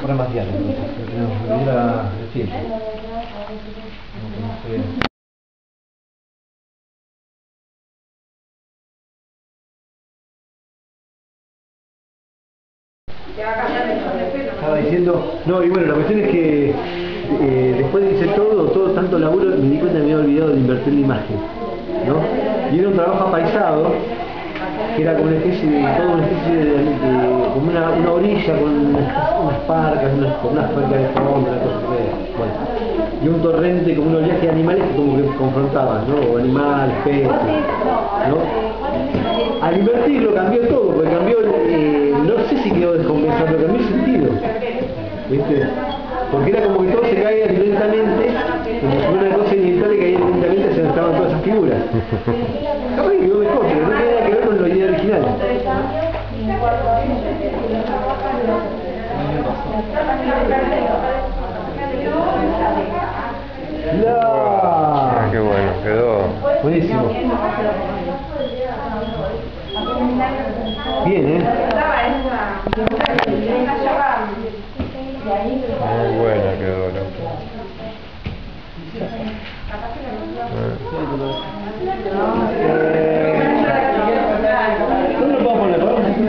demasiado, tenemos que ir a decir. Estaba diciendo, no, y bueno, la cuestión es que después de que hice todo tanto laburo, me di cuenta que me había olvidado de invertir la imagen, ¿no? Y era un trabajo apaisado, que era como una especie de como una orilla con unas parcas, unas parcas de fondo, una cosa que, bueno, y un torrente como un oleaje de animales que como que confrontaban, ¿no? O animales, peces, ¿no? Al invertirlo cambió todo, porque cambió, no sé si quedó descompensado, pero cambió el sentido, ¿viste? Porque era como que todo se caía lentamente, como si fuera una cosa inevitable que caía lentamente hacia donde estaban todas esas figuras. Capaz que quedó mejor, pero no tenía que ver con la idea original. Qué bueno, quedó. Buenísimo. Bien, Muy buena quedó, ¿no? ¿Dónde lo podemos poner?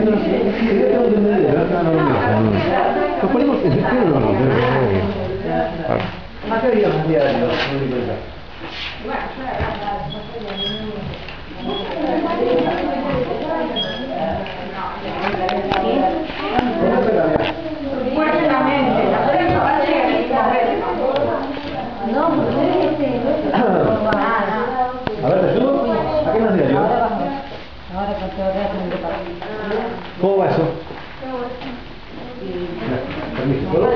Nos ponemos en el no. Acá había más días de los a ver, ¿te ayudo? ¿A qué más le ayudo? ¿Cómo va eso? Permiso, ¿puedo?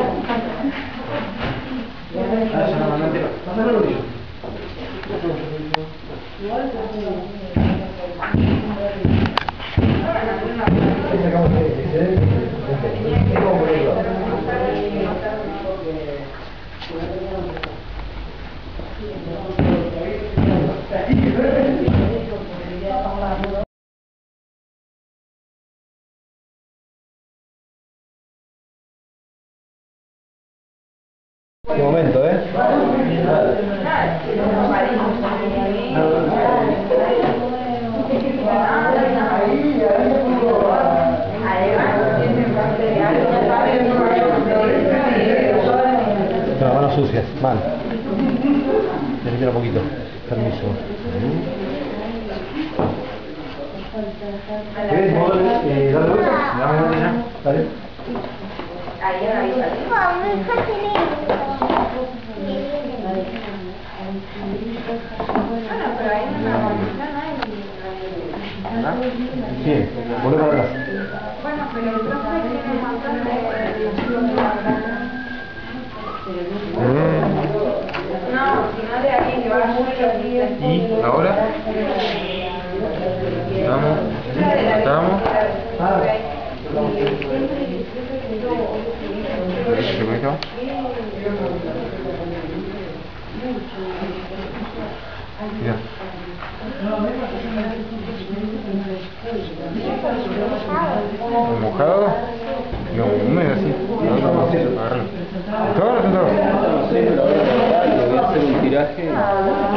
Pásame lo mío. Ahí sacamos ese. Qué momento, ¿eh? No, manos sucias, mal. Necesito un poquito. Permiso. ¿Querés darle vuelta? Dame vuelta ya. Dale. Sí, volvé para atrás. Bueno, pero el profe tiene un montón de... No, sino de alguien que va a muchos días. ¿Y ahora? ¿Estamos? ¿Se conectó? Mira. ¿Mojado? No, húmedo así. Agárralo. ¿Todo o no? No sé, pero voy a hacer un tiraje.